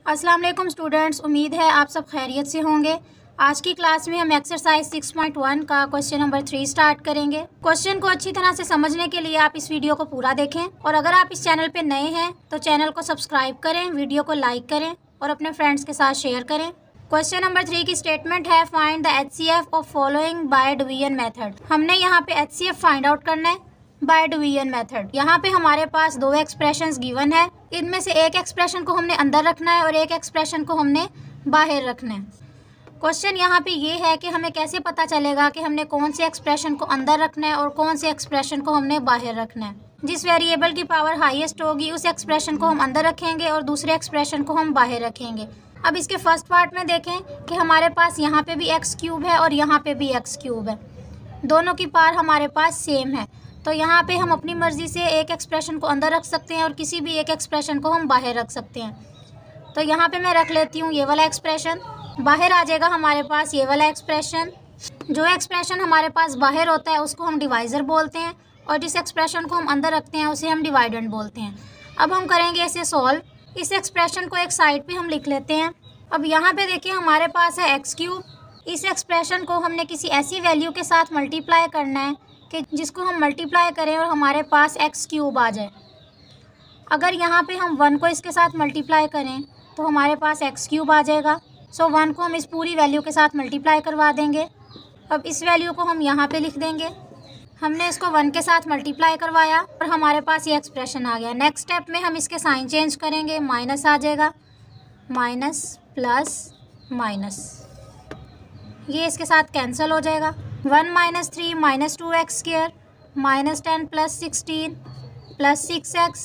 अस्सलाम वालेकुम स्टूडेंट्स, उम्मीद है आप सब खैरियत से होंगे। आज की क्लास में हम एक्सरसाइज 6.1 का क्वेश्चन नंबर 3 स्टार्ट करेंगे। क्वेश्चन को अच्छी तरह से समझने के लिए आप इस वीडियो को पूरा देखें और अगर आप इस चैनल पे नए हैं तो चैनल को सब्सक्राइब करें, वीडियो को लाइक करें और अपने फ्रेंड्स के साथ शेयर करें। क्वेश्चन नंबर 3 की स्टेटमेंट है find the HCF of following by division method. हमने यहाँ पे HCF फाइंड आउट करना है बाय डिवीजन मेथड। यहाँ पे हमारे पास दो एक्सप्रेशंस गिवन है, इनमें से एक एक्सप्रेशन को हमने अंदर रखना है और एक एक्सप्रेशन को हमने बाहर रखना है। क्वेश्चन यहाँ पे ये है कि हमें कैसे पता चलेगा कि हमने कौन से एक्सप्रेशन को अंदर रखना है और कौन से एक्सप्रेशन को हमने बाहर रखना है। जिस वेरिएबल की पावर हाईएस्ट होगी उस एक्सप्रेशन को हम अंदर रखेंगे और दूसरे एक्सप्रेशन को हम बाहर रखेंगे। अब इसके फर्स्ट पार्ट में देखें कि हमारे पास यहाँ पे भी x³ है और यहाँ पे भी x³ है, दोनों की पावर हमारे पास सेम है। तो यहाँ पे हम अपनी मर्ज़ी से एक एक्सप्रेशन को अंदर रख सकते हैं और किसी भी एक एक्सप्रेशन को हम बाहर रख सकते हैं। तो यहाँ पे मैं रख लेती हूँ ये वाला एक्सप्रेशन, बाहर आ जाएगा हमारे पास ये वाला एक्सप्रेशन। जो एक्सप्रेशन हमारे पास बाहर होता है उसको हम डिवाइज़र बोलते हैं और जिस एक्सप्रेशन को हम अंदर रखते हैं उसे हम डिवाइडेंड बोलते हैं। अब हम करेंगे इसे सॉल्व। इस एक्सप्रेशन को एक साइड पर हम लिख लेते हैं। अब यहाँ पर देखिए हमारे पास है x³। इस एक्सप्रेशन को हमने किसी ऐसी वैल्यू के साथ मल्टीप्लाई करना है कि जिसको हम मल्टीप्लाई करें और हमारे पास x³ आ जाए। अगर यहाँ पे हम 1 को इसके साथ मल्टीप्लाई करें तो हमारे पास x³ आ जाएगा। सो 1 को हम इस पूरी वैल्यू के साथ मल्टीप्लाई करवा देंगे। अब इस वैल्यू को हम यहाँ पे लिख देंगे। हमने इसको 1 के साथ मल्टीप्लाई करवाया और हमारे पास ये एक्सप्रेशन आ गया। नेक्स्ट स्टेप में हम इसके साइन चेंज करेंगे, माइनस आ जाएगा, माइनस प्लस माइनस, ये इसके साथ कैंसिल हो जाएगा। 1 - 3 - 2x² -10 + 16 + 6x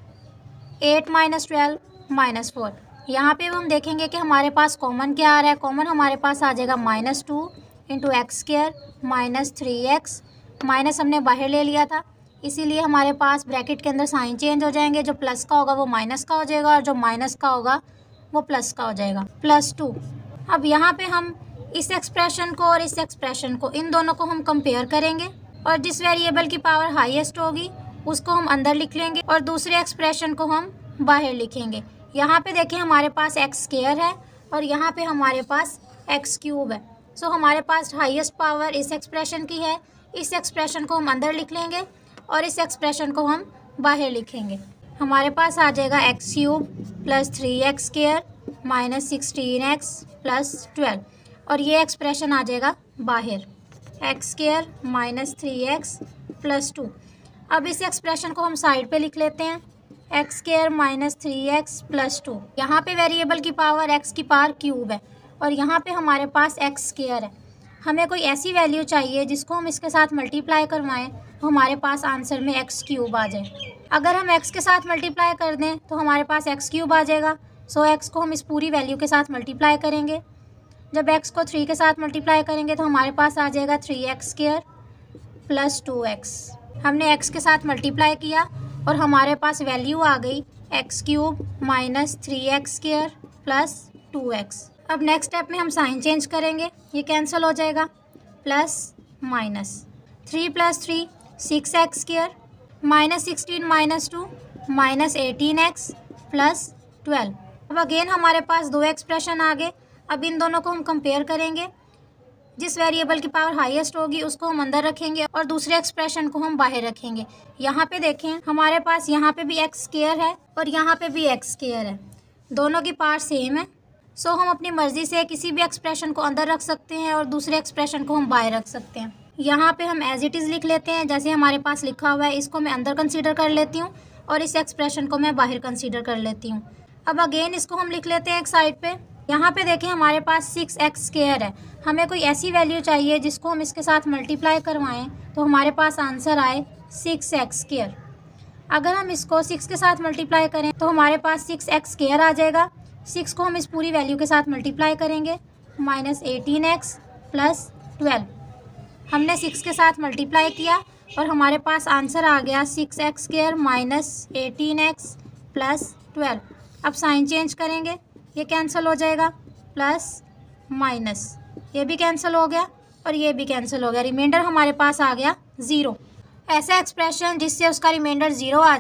8 - 12 - 4। यहाँ पे हम देखेंगे कि हमारे पास कॉमन क्या आ रहा है। कॉमन हमारे पास आ जाएगा -2 × x² - 3x। माइनस हमने बाहर ले लिया था इसीलिए हमारे पास ब्रैकेट के अंदर साइन चेंज हो जाएंगे। जो प्लस का होगा वो माइनस का हो जाएगा और जो माइनस का होगा वो प्लस का हो जाएगा, +2। अब यहाँ पे हम इस एक्सप्रेशन को और इस एक्सप्रेशन को, इन दोनों को हम कंपेयर करेंगे और जिस वेरिएबल की पावर हाईएस्ट होगी उसको हम अंदर लिख लेंगे और दूसरे एक्सप्रेशन को हम बाहर लिखेंगे। यहाँ पे देखिए हमारे पास x² है और यहाँ पे हमारे पास x³ है। सो हमारे पास हाईएस्ट पावर इस एक्सप्रेशन की है। इस एक्सप्रेशन को हम अंदर लिख लेंगे और इस एक्सप्रेशन को हम बाहर लिखेंगे। हमारे पास आ जाएगा x³ + 3x² - 16x + 12 और ये एक्सप्रेशन आ जाएगा बाहर, x² - 3x + 2। अब इस एक्सप्रेशन को हम साइड पे लिख लेते हैं, x² - 3x + 2। यहाँ पे वेरिएबल की पावर x की पावर क्यूब है और यहाँ पे हमारे पास x² है। हमें कोई ऐसी वैल्यू चाहिए जिसको हम इसके साथ मल्टीप्लाई करवाएं तो हमारे पास आंसर में x³ आ जाए। अगर हम x के साथ मल्टीप्लाई कर दें तो हमारे पास x³ आ जाएगा। सो x को हम इस पूरी वैल्यू के साथ मल्टीप्लाई करेंगे। जब x को 3 के साथ मल्टीप्लाई करेंगे तो हमारे पास आ जाएगा 3x² + 2x। हमने x के साथ मल्टीप्लाई किया और हमारे पास वैल्यू आ गई x³ - 3x² + 2x। अब नेक्स्ट स्टेप में हम साइन चेंज करेंगे, ये कैंसिल हो जाएगा, प्लस माइनस 3 + 3 6x² -16 - 2 -18x + 12। अब अगेन हमारे पास दो एक्सप्रेशन आ गए। अब इन दोनों को हम कंपेयर करेंगे। जिस वेरिएबल की पावर हाईएस्ट होगी उसको हम अंदर रखेंगे और दूसरे एक्सप्रेशन को हम बाहर रखेंगे। यहाँ पे देखें हमारे पास यहाँ पे भी x² है और यहाँ पे भी x² है, दोनों की पावर सेम है। सो हम अपनी मर्ज़ी से किसी भी एक्सप्रेशन को अंदर रख सकते हैं और दूसरे एक्सप्रेशन को हम बाहर रख सकते हैं। यहाँ पे हम एज इट इज़ लिख लेते हैं, जैसे हमारे पास लिखा हुआ है इसको मैं अंदर कंसीडर कर लेती हूँ और इस एक्सप्रेशन को मैं बाहर कंसीडर कर लेती हूँ। अब अगेन इसको हम लिख लेते हैं एक साइड पे। यहाँ पे देखें हमारे पास 6x² है। हमें कोई ऐसी वैल्यू चाहिए जिसको हम इसके साथ मल्टीप्लाई करवाएं तो हमारे पास आंसर आए 6x²। अगर हम इसको 6 के साथ मल्टीप्लाई करें तो हमारे पास 6x² आ जाएगा। 6 को हम इस पूरी वैल्यू के साथ मल्टीप्लाई करेंगे, -18x + 12। हमने 6 के साथ मल्टीप्लाई किया और हमारे पास आंसर आ गया 6x² - 18x + 12। अब साइन चेंज करेंगे, ये कैंसिल हो जाएगा, प्लस माइनस, ये भी कैंसिल हो गया और ये भी कैंसिल हो गया। रिमाइंडर हमारे पास आ गया 0। ऐसा एक्सप्रेशन जिससे उसका रिमाइंडर 0 आ जाए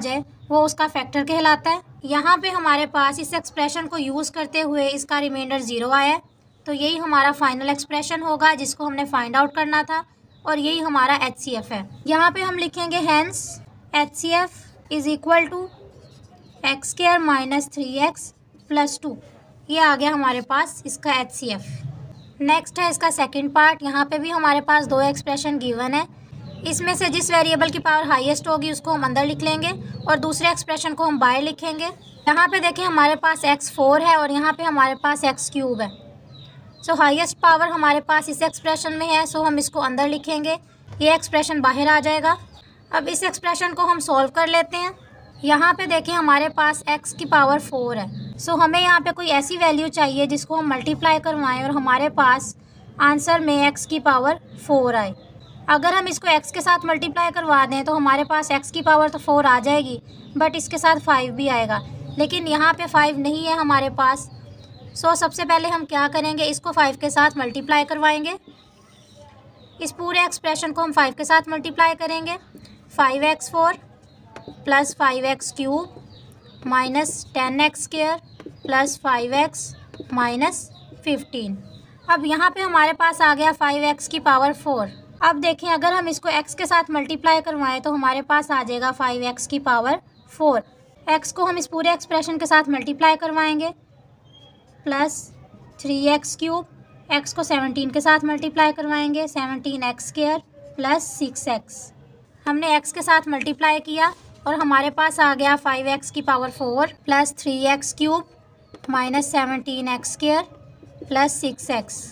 वो उसका फैक्टर कहलाता है। यहाँ पे हमारे पास इस एक्सप्रेशन को यूज़ करते हुए इसका रिमाइंडर 0 आया है, तो यही हमारा फाइनल एक्सप्रेशन होगा जिसको हमने फाइंड आउट करना था, और यही हमारा HCF है। यहाँ पे हम लिखेंगे hence HCF is equal to x² minus 3x plus 2। ये आ गया हमारे पास इसका HCF। नेक्स्ट है इसका सेकंड पार्ट। यहाँ पे भी हमारे पास 2 एक्सप्रेशन गिवन है। इसमें से जिस वेरिएबल की पावर हाईएस्ट होगी उसको हम अंदर लिख लेंगे और दूसरे एक्सप्रेशन को हम बाहर लिखेंगे। यहाँ पे देखें हमारे पास x4 है और यहाँ पे हमारे पास x³ है। सो हाईएस्ट पावर हमारे पास इस एक्सप्रेशन में है, सो हम इसको अंदर लिखेंगे, ये एक्सप्रेशन बाहर आ जाएगा। अब इस एक्सप्रेशन को हम सॉल्व कर लेते हैं। यहाँ पे देखें हमारे पास x की पावर 4 है। सो हमें यहाँ पे कोई ऐसी वैल्यू चाहिए जिसको हम मल्टीप्लाई करवाएं और हमारे पास आंसर में x की पावर 4 आए। अगर हम इसको x के साथ मल्टीप्लाई करवा दें तो हमारे पास x की पावर तो 4 आ जाएगी, बट इसके साथ 5 भी आएगा, लेकिन यहाँ पे 5 नहीं है हमारे पास। सो सबसे पहले हम क्या करेंगे, इसको 5 के साथ मल्टीप्लाई करवाएंगे। इस पूरे एक्सप्रेशन को हम 5 के साथ मल्टीप्लाई करेंगे। 5x4 plus 5x³ minus 10x² plus 5x minus 15। अब यहाँ पे हमारे पास आ गया 5x की पावर 4। अब देखें अगर हम इसको x के साथ मल्टीप्लाई करवाएं तो हमारे पास आ जाएगा 5x की पावर 4। x को हम इस पूरे एक्सप्रेशन के साथ मल्टीप्लाई करवाएंगे, प्लस 3x³ x को 17 के साथ मल्टीप्लाई करवाएंगे, 17x² प्लस 6x। हमने x के साथ मल्टीप्लाई किया और हमारे पास आ गया 5x की power 4 plus 3x³ minus 17x² plus 6x।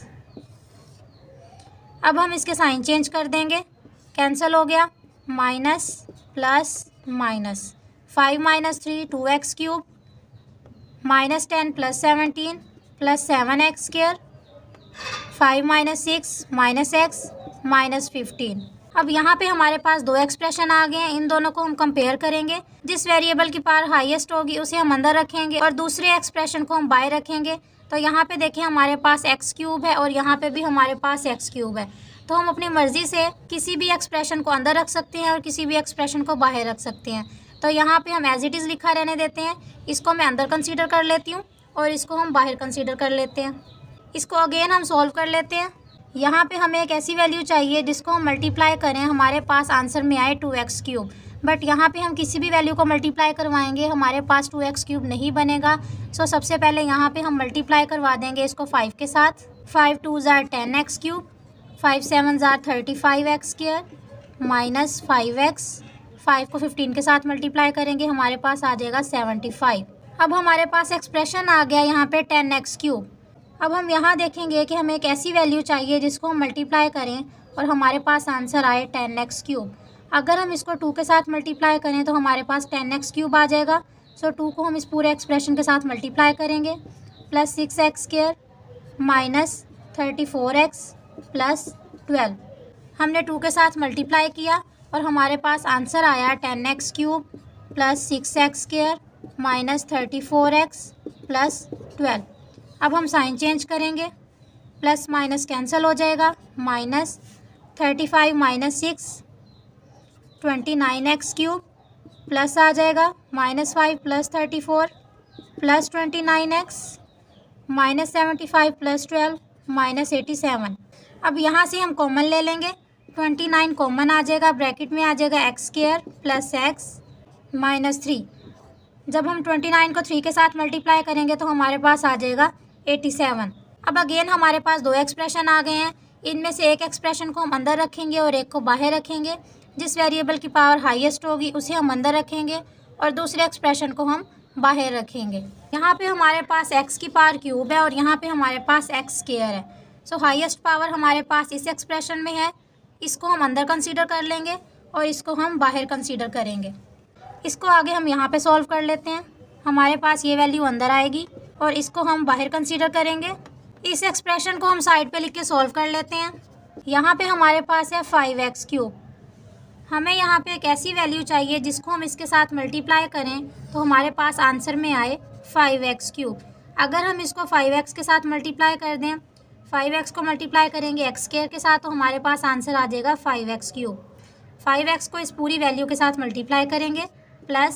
अब हम इसके साइन चेंज कर देंगे, कैंसिल हो गया, minus plus minus 5 minus 3 2x³ minus 10 plus 17 plus 7x², 5 minus 6 minus x minus 15। अब यहाँ पे हमारे पास 2 एक्सप्रेशन आ गए हैं, इन दोनों को हम कंपेयर करेंगे। जिस वेरिएबल की पावर हाईएस्ट होगी उसे हम अंदर रखेंगे और दूसरे एक्सप्रेशन को हम बाहर रखेंगे। तो यहाँ पे देखें हमारे पास x³ है और यहाँ पे भी हमारे पास x³ है। तो हम अपनी मर्ज़ी से किसी भी एक्सप्रेशन को अंदर रख सकते हैं और किसी भी एक्सप्रेशन को बाहर रख सकते हैं। तो यहाँ पे हम एज इट इज़ लिखा रहने देते हैं, इसको मैं अंदर कंसीडर कर लेती हूँ और इसको हम बाहर कंसीडर कर लेते हैं। इसको अगेन हम सॉल्व कर लेते हैं। यहाँ पे हमें एक ऐसी वैल्यू चाहिए जिसको हम मल्टीप्लाई करें, हमारे पास आंसर में आए 2x³, बट यहाँ पे हम किसी भी वैल्यू को मल्टीप्लाई करवाएंगे हमारे पास 2x³ नहीं बनेगा। सो सबसे पहले यहाँ पे हम मल्टीप्लाई करवा देंगे इसको 5 के साथ। 5 2 ज़ार 10x³ 5 7 ज़ार 35x² माइनस 5x। 5 को 15 के साथ मल्टीप्लाई करेंगे, हमारे पास आ जाएगा 75। अब हमारे पास एक्सप्रेशन आ गया यहाँ पे 10x³। अब हम यहाँ देखेंगे कि हमें एक ऐसी वैल्यू चाहिए जिसको हम मल्टीप्लाई करें और हमारे पास आंसर आए 10x³। अगर हम इसको 2 के साथ मल्टीप्लाई करें तो हमारे पास 10x³ आ जाएगा। सो 2 को हम इस पूरे एक्सप्रेशन के साथ मल्टीप्लाई करेंगे, plus 6x² minus 34x plus 12। हमने 2 के साथ मल्टीप्लाई किया और हमारे पास आंसर आया 10x³ plus 6x² minus 34x plus 12। अब हम साइन चेंज करेंगे, प्लस माइनस कैंसिल हो जाएगा, माइनस 35 माइनस 6 29x³ प्लस आ जाएगा minus 5 plus 34 plus 29x minus 75 plus 12 minus 87। अब यहाँ से हम कॉमन ले लेंगे, 29 कॉमन आ जाएगा, ब्रैकेट में आ जाएगा x² प्लस x माइनस 3। जब हम 29 को 3 के साथ मल्टीप्लाई करेंगे तो हमारे पास आ जाएगा 87। अब अगेन हमारे पास 2 एक्सप्रेशन आ गए हैं, इनमें से एक एक्सप्रेशन को हम अंदर रखेंगे और एक को बाहर रखेंगे। जिस वेरिएबल की पावर हाईएस्ट होगी उसे हम अंदर रखेंगे और दूसरे एक्सप्रेशन को हम बाहर रखेंगे। यहाँ पे हमारे पास x की पावर क्यूब है और यहाँ पे हमारे पास x² है। सो हाईएस्ट पावर हमारे पास इस एक्सप्रेशन में है, इसको हम अंदर कंसीडर कर लेंगे और इसको हम बाहर कंसीडर करेंगे। इसको आगे हम यहाँ पे सॉल्व कर लेते हैं, हमारे पास ये वैल्यू अंदर आएगी और इसको हम बाहर कंसीडर करेंगे। इस एक्सप्रेशन को हम साइड पे लिख के सॉल्व कर लेते हैं। यहाँ पे हमारे पास है 5x³। हमें यहाँ पे एक ऐसी वैल्यू चाहिए जिसको हम इसके साथ मल्टीप्लाई करें तो हमारे पास आंसर में आए 5x³। अगर हम इसको 5x के साथ मल्टीप्लाई कर दें, 5x को मल्टीप्लाई करेंगे x² के साथ तो हमारे पास आंसर आ जाएगा 5x³। 5x को इस पूरी वैल्यू के साथ मल्टीप्लाई करेंगे, प्लस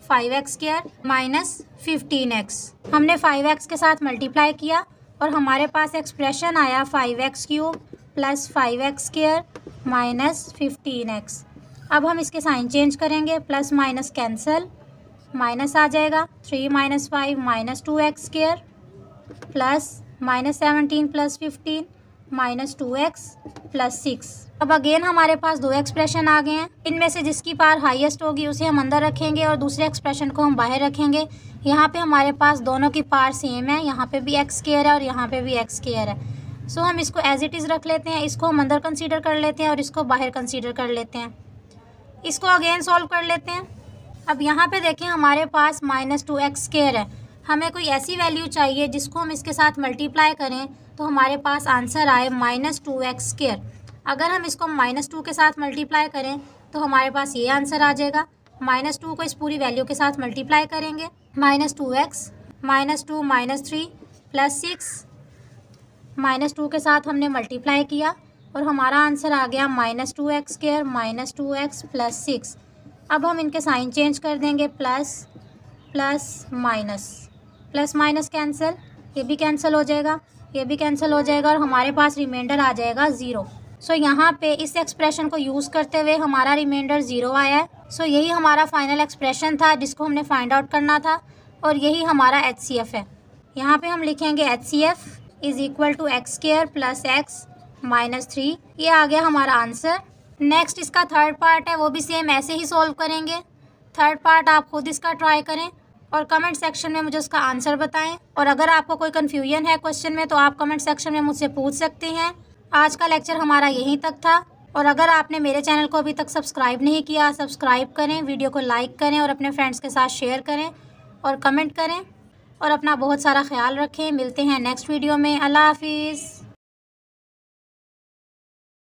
5x² माइनस 15x। हमने 5x के साथ मल्टीप्लाई किया और हमारे पास एक्सप्रेशन आया 5x³ plus 5x² minus 15x। अब हम इसके साइन चेंज करेंगे, प्लस माइनस कैंसिल, माइनस आ जाएगा, 3 minus 5 minus 2x² plus minus 17 plus 15 minus 2x plus 6। अब अगेन हमारे पास दो एक्सप्रेशन आ गए हैं। इनमें से जिसकी पावर हाईएस्ट होगी उसे हम अंदर रखेंगे और दूसरे एक्सप्रेशन को हम बाहर रखेंगे। यहाँ पे हमारे पास दोनों की पावर सेम है, यहाँ पे भी x² है और यहाँ पे भी x² है। सो हम इसको एज इट इज़ रख लेते हैं, इसको हम अंदर कंसीडर कर लेते हैं और इसको बाहर कंसीडर कर लेते हैं। इसको अगेन सॉल्व कर लेते हैं। अब यहाँ पे देखें हमारे पास माइनस 2x² है। हमें कोई ऐसी वैल्यू चाहिए जिसको हम इसके साथ मल्टीप्लाई करें तो हमारे पास आंसर आए माइनस 2x²। अगर हम इसको -2 के साथ मल्टीप्लाई करें तो हमारे पास ये आंसर आ जाएगा। -2 को इस पूरी वैल्यू के साथ मल्टीप्लाई करेंगे, -2x -2 -3 प्लस 6, -2 के साथ हमने मल्टीप्लाई किया और हमारा आंसर आ गया -2x² -2x प्लस 6। अब हम इनके साइन चेंज कर देंगे, plus plus minus, plus minus cancel, ये भी कैंसिल हो जाएगा, ये भी कैंसिल हो जाएगा और हमारे पास रिमाइंडर आ जाएगा 0। सो यहाँ पे इस एक्सप्रेशन को यूज़ करते हुए हमारा रिमाइंडर 0 आया है। सो यही हमारा फाइनल एक्सप्रेशन था जिसको हमने फाइंड आउट करना था और यही हमारा HCF है। यहाँ पे हम लिखेंगे HCF is equal to x² plus x minus 3। ये आ गया हमारा आंसर। नेक्स्ट इसका थर्ड पार्ट है, वो भी सेम ऐसे ही सॉल्व करेंगे। थर्ड पार्ट आप खुद इसका ट्राई करें और कमेंट सेक्शन में मुझे उसका आंसर बताएं। और अगर आपको कोई कन्फ्यूजन है क्वेश्चन में तो आप कमेंट सेक्शन में मुझसे पूछ सकते हैं। आज का लेक्चर हमारा यहीं तक था और अगर आपने मेरे चैनल को अभी तक सब्सक्राइब नहीं किया, सब्सक्राइब करें, वीडियो को लाइक करें और अपने फ्रेंड्स के साथ शेयर करें और कमेंट करें और अपना बहुत सारा ख्याल रखें। मिलते हैं नेक्स्ट वीडियो में। अल्लाह हाफिज़।